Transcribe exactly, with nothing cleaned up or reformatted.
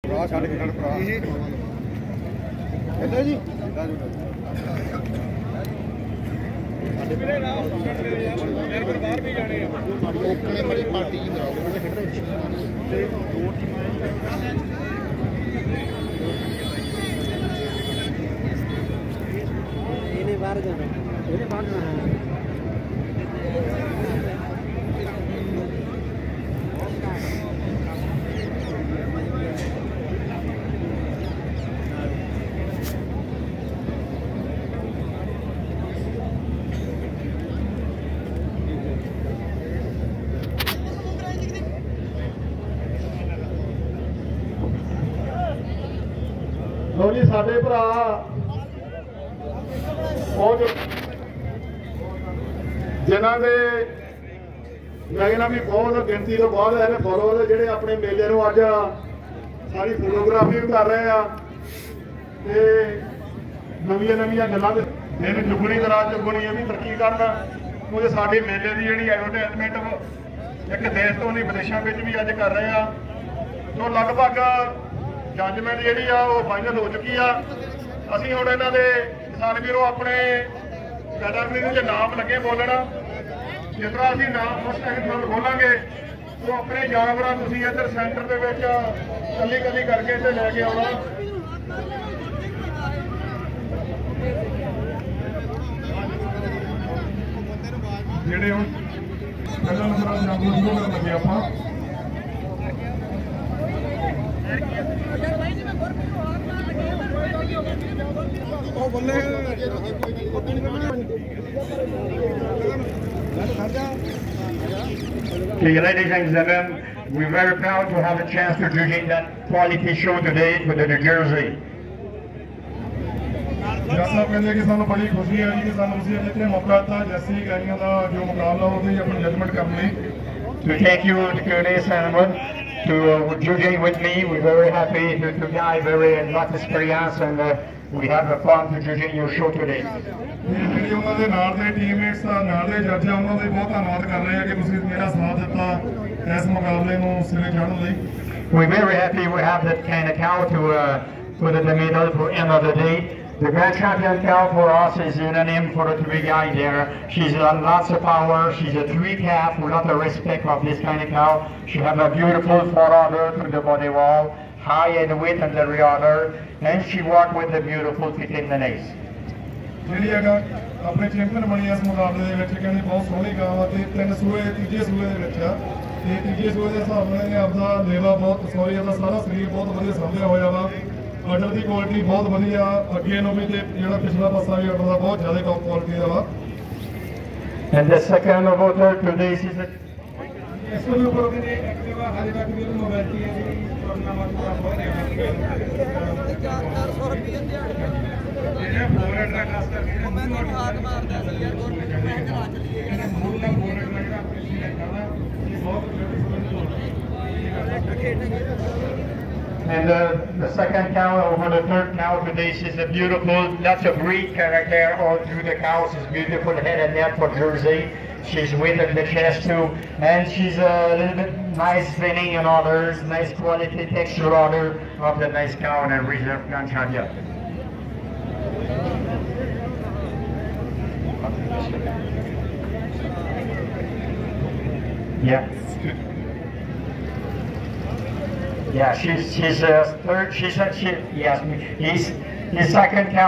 बाहर जाना बाहर जाना ਲੋ ਜੀ ਸਾਡੇ ਭਰਾ ਬਹੁਤ ਜਿਨ੍ਹਾਂ ਦੇ ਲੱਗਣਾ ਵੀ ਬਹੁਤ ਗਿਣਤੀ ਤੋਂ ਬਾਅਦ ਇਹਨੇ ਫੋਲੋਅਰ ਜਿਹੜੇ ਆਪਣੇ ਮੇਲੇ ਨੂੰ ਅੱਜ ਸਾਰੀ ਫੋਟੋਗ੍ਰਾਫੀ ਵੀ ਕਰ ਰਹੇ ਆ ਤੇ ਨਵੀਆਂ ਨਵੀਆਂ ਗੱਲਾਂ ਦੇ ਇਹਨੂੰ ਚੁਗਣੀ ਕਰਾ ਚੁਗਣੀ ਇਹ ਵੀ ਤਰੱਕੀ ਕਰਨ ਕਿਉਂਕਿ ਸਾਡੇ ਮੇਲੇ ਦੀ ਜਿਹੜੀ ਐਡਵਰਟਾਈਜ਼ਮੈਂਟ ਇੱਕ ਦੇਸ਼ ਤੋਂ ਨਹੀਂ ਵਿਦੇਸ਼ਾਂ ਵਿੱਚ ਵੀ ਅੱਜ ਕਰ ਰਹੇ ਆ ਸੋ ਲਗਭਗ ਜੱਜਮੈਂਟ ਜਿਹੜੀ ਆ ਉਹ ਫਾਈਨਲ ਹੋ ਚੁੱਕੀ ਆ ਅਸੀਂ ਹੁਣ ਇਹਨਾਂ ਦੇ ਕਿਸਾਨ ਵੀਰੋ ਆਪਣੇ ਕੈਟਾਗਰੀ ਨੂੰ ਜੇ ਨਾਮ ਲੱਗੇ ਬੋਲਣ ਜਿਸ ਤਰ੍ਹਾਂ ਅਸੀਂ ਨਾਮ ਫਸਟ ਸੈਕਿੰਡ ਬੋਲਾਂਗੇ ਉਹ ਆਪਣੇ ਜਾਨਵਰਾਂ ਤੁਸੀਂ ਇੱਧਰ ਸੈਂਟਰ ਦੇ ਵਿੱਚ ਕੱਲੀ ਕੱਲੀ ਕਰਕੇ ਇੱਥੇ ਲੈ ਕੇ ਆਉਣਾ ਜਿਹੜੇ ਹੁਣ ਪਹਿਲਾਂ ਨੰਬਰ ਜਾਨਵਰ ਸ਼ੁਰੂ ਕਰਨ ਲੱਗੇ ਆਪਾਂ Okay, ladies and gentlemen, we're very proud to have a chance to judge that quality show today with the New Jersey. Jassa ਕਹਿੰਦੇ ਕਿ ਸਾਨੂੰ ਬੜੀ ਖੁਸ਼ੀ ਹੈ ਕਿ ਸਾਨੂੰ ਤੁਸੀਂ ਇੱਥੇ ਮੌਕਾ ਦਿੱਤਾ ਜੱਸੀ ਗਾਈਆਂ ਦਾ ਜੋ ਮੁਕਾਬਲਾ ਉਹਦੀ ਆਪਣੀ ਜਜਮੈਂਟ ਕਰਨ ਲਈ To take you to Q and A session to uh, judging with me. We're very happy to, to guy very a lot of experience and uh, we have a fun to judging your show today. ਜਿਹੜੀ ਉਹਨਾਂ ਦੇ ਨਾਲ ਦੇ ਟੀਮਮੇਟਸ ਨਾਲ ਦੇ ਜੱਜ ਆ ਉਹਨਾਂ ਦੇ ਬਹੁਤ ਧੰਨਵਾਦ ਕਰ ਰਹੇ ਆ ਕਿ ਤੁਸੀਂ ਮੇਰਾ ਸਾਥ ਦਿੱਤਾ ਇਸ ਮੁਕਾਬਲੇ ਨੂੰ ਸਿਰੇ ਚੜ੍ਹਨ ਲਈ We're very happy we have that kind of cow to uh, put in the middle for end of the day. The grand champion cow for us is in a name for the three guy there. She's got lots of power. She's a three calf. We lot of respect of this kind of cow. She has a beautiful forerunner through the body wall, high in weight and the rear udder, and she walk with a beautiful fit in the nace. ਜਿਹੜੀ ਹੈਗਾ ਆਪਣੇ champion ਬਣੀ ਇਸ ਮੁਕਾਬਲੇ ਦੇ ਵਿੱਚ ਕਹਿੰਦੇ ਬਹੁਤ ਸੋਹਣੀ ਗਾਂ ਆ ਤੇ ਤਿੰਨ ਸੂਏ ਤੀਜੇ ਸੂਏ ਦੇ ਵਿੱਚ ਆ ਤੇ ਤੀਜੇ ਸੂਏ ਦੇ ਹਿਸਾਬ ਨਾਲ ਇਹਨੇ ਆਪਦਾ ਲੇਵਾ ਬਹੁਤ ਸੋਰੀ ਇਹਦਾ ਸਾਰਾ ਸਰੀਰ ਬਹੁਤ ਵਧੀਆ ਸਾਂਭਿਆ ਹੋਇਆ ਵਾ ਆਰਡਰ ਦੀ ਕੁਆਲਿਟੀ ਬਹੁਤ ਵਧੀਆ ਅੱਗੇ ਨੂੰ ਵੀ ਤੇ ਜਿਹੜਾ ਪਿਛਲਾ ਪਾਸਾ ਵੀ ਆਰਡਰ ਦਾ ਬਹੁਤ ਜ਼ਿਆਦਾ ਟੌਪ ਕੁਆਲਿਟੀ ਦਾ ਵਾ And the second voter today is the ਇਸ ਤੋਂ ਵੀ ਉੱਪਰ ਕਹਿੰਦੇ ਐਕਟਿਵਾ ਹਾਲੇ ਤੱਕ ਵੀ ਮੋਬਾਈਲ ਹੈ ਜਿਹੜੀ ਕਰੋਨਾ ਵਾਲਾ ਬਹੁਤ ਚਾਰ ਸੌ ਰੁਪਏ ਦਿਹਾੜੀ ਜਿਹੜਾ ਫੋਰਵਰਡ ਦਾ ਖਾਸ ਕਰਕੇ ਮੈਂ ਨੋਟ ਹਾਕ ਮਾਰਦਾ ਸੀ ਯਾਰ ਗਵਰਨਮੈਂਟ ਮੈਂ ਚਲਾ ਚਲੀ ਇਹਦਾ ਮੂਲ ਦਾ ਫੋਰਵਰਡ ਦਾ ਜਿਹੜਾ ਪ੍ਰੈਸ਼ਰ ਹੈਗਾ ਇਹ ਬਹੁਤ And uh, the second cow over the third cow today, she's a beautiful, lots of breed character all through the cows. She's beautiful head and neck for Jersey. She's with in the chest too, and she's a little bit nice spinning and others, nice quality texture order of the nice cow and a reserve Ganchadia. Yeah. Yeah, she's she's a third. She's a she. Yes, he's his second cow.